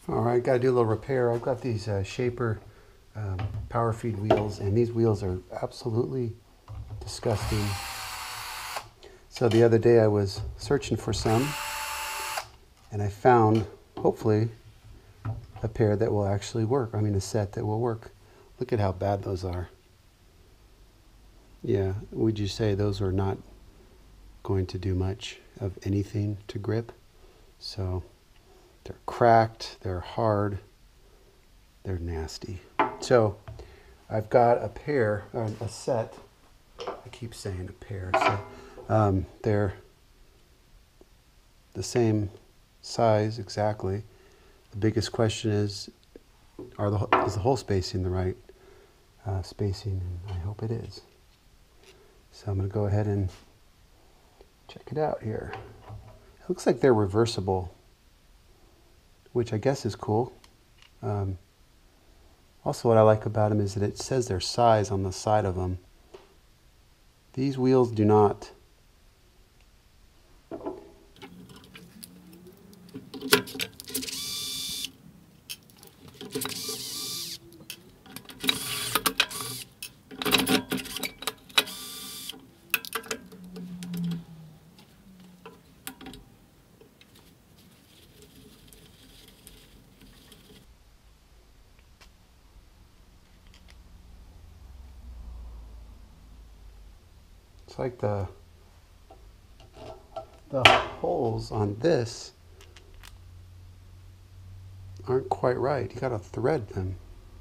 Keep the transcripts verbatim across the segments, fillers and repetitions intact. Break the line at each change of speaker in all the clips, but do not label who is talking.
All right, got to do a little repair. I've got these uh, Shaper um, power feed wheels, and these wheels are absolutely disgusting. So the other day I was searching for some, and I found, hopefully, a pair that will actually work. I mean, a set that will work. Look at how bad those are. Yeah, would you say those are not going to do much of anything to grip? So they're cracked, they're hard, they're nasty. So I've got a pair, or a set. I keep saying a pair. So um, they're the same size exactly. The biggest question is, are the is the hole spacing the right uh, spacing? And I hope it is. So I'm going to go ahead and check it out here. It looks like they're reversible, which I guess is cool. Um, also, what I like about them is that it says their size on the side of them. These wheels do not. It's like the the holes on this aren't quite right. You gotta thread them.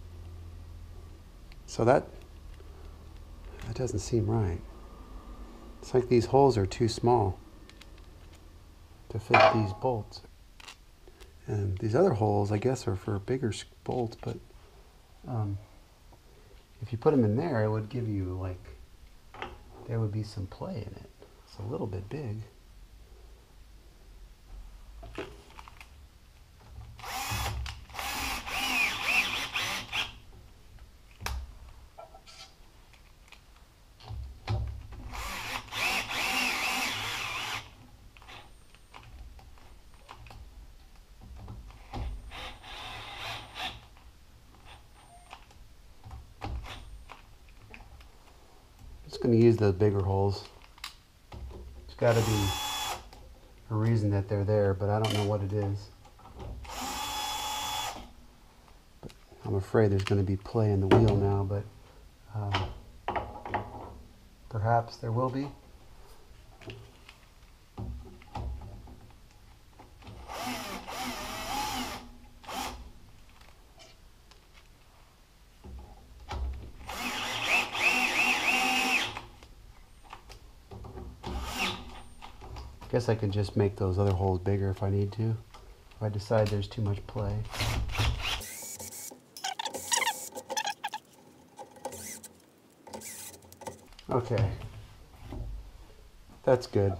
So that that doesn't seem right. It's like these holes are too small to fit these bolts. And these other holes, I guess, are for bigger bolts, but um, if you put them in there, it would give you like, there would be some play in it. It's a little bit big. Just going to use the bigger holes. There's got to be a reason that they're there, but I don't know what it is. But I'm afraid there's going to be play in the wheel now, but um, perhaps there will be. I guess I can just make those other holes bigger if I need to, if I decide there's too much play. Okay, that's good.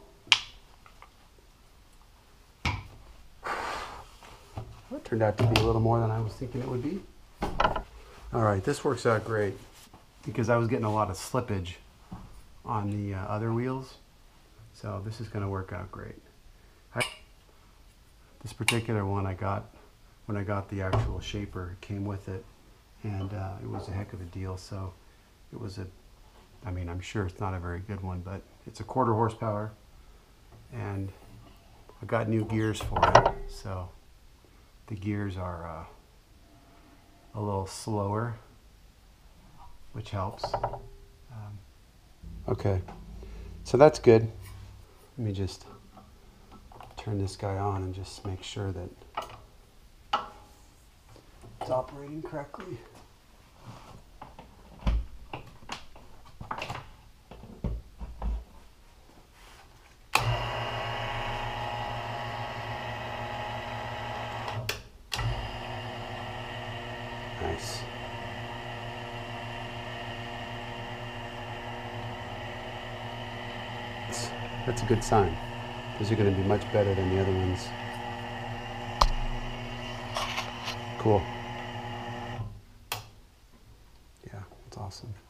That turned out to be a little more than I was thinking it would be. All right, this works out great because I was getting a lot of slippage on the uh, other wheels. So this is going to work out great. I, this particular one I got when I got the actual Shaper, it came with it, and uh, it was a heck of a deal. So it was a, I mean, I'm sure it's not a very good one, but it's a quarter horsepower, and I got new gears for it. So the gears are uh, a little slower, which helps. Um, okay, so that's good. Let me just turn this guy on and just make sure that it's operating correctly. Nice. That's a good sign. These are going to be much better than the other ones. Cool. Yeah, that's awesome.